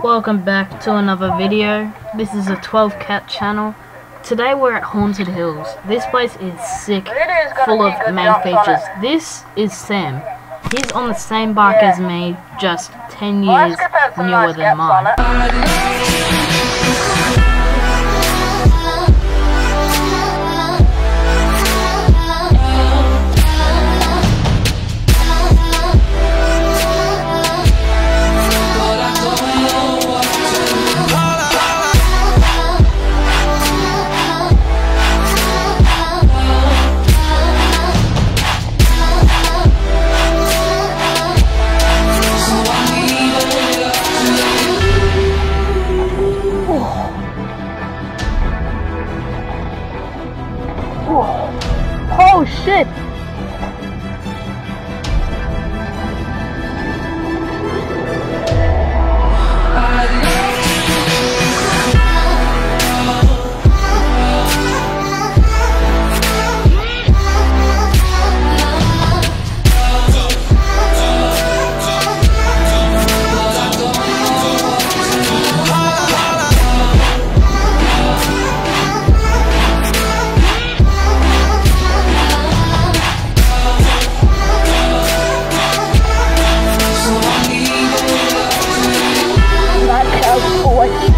Welcome back to another video. This is a 12 Cat channel. Today we're at Haunted Hills. This place is sick, full of main features. This is Sam. He's on the same bike as me, just 10 years newer than mine. Oh shit! What?